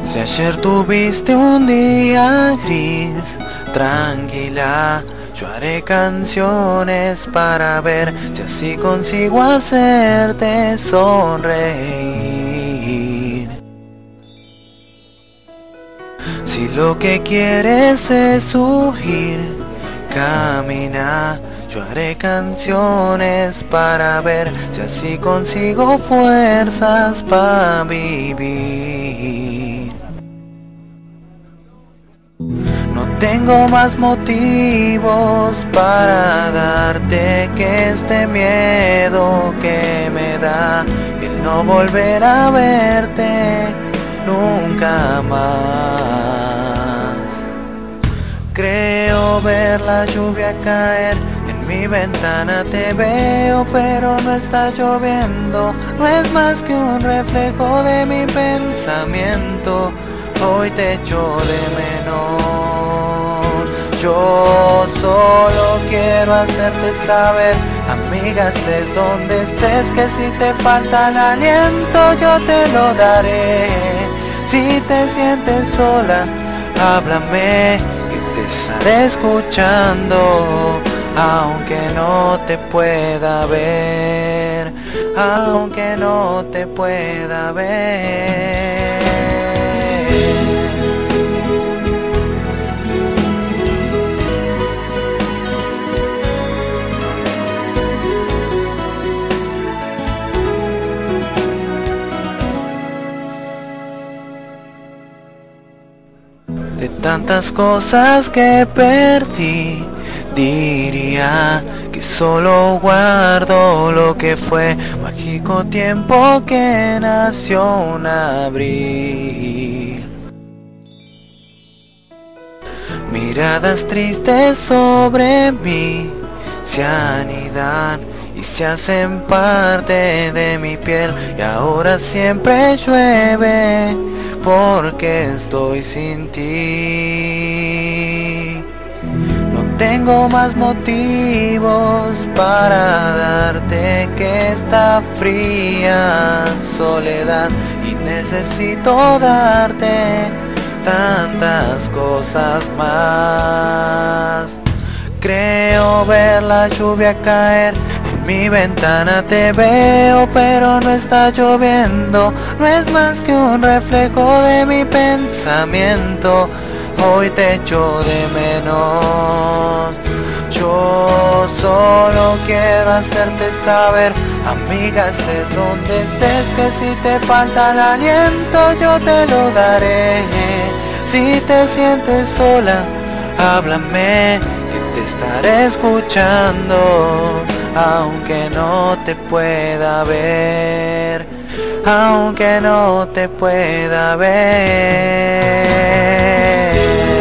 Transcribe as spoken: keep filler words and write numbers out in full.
Si ayer tuviste un día gris, tranquila, yo haré canciones para ver si así consigo hacerte sonreír. Si lo que quieres es huir, camina, yo haré canciones para ver si así consigo fuerzas para vivir. No tengo más motivos para darte que este miedo que me da el no volver a verte nunca más. Creo ver la lluvia caer, en mi ventana te veo pero no está lloviendo, no es más que un reflejo de mi pensamiento. Hoy te echo de menos, yo solo quiero hacerte saber, amiga, estés donde estés, que si te falta el aliento yo te lo daré. Si te sientes sola, háblame, que te estaré escuchando, aunque no te pueda ver, aunque no te pueda ver. De tantas cosas que perdí, diría que solo guardo lo que fue mágico tiempo que nació en abril. Miradas tristes sobre mí se anidan y se hacen parte de mi piel, y ahora siempre llueve porque estoy sin ti. No tengo más motivos para darte que esta fría soledad, y necesito darte tantas cosas más. Creo ver la lluvia caer, en mi ventana te veo pero no está lloviendo, no es más que un reflejo de mi pensamiento. Hoy te echo de menos, yo solo quiero hacerte saber, amiga, estés donde estés, que si te falta el aliento yo te lo daré. Si te sientes sola, háblame, que te estaré escuchando, aunque no te pueda ver, aunque no te pueda ver.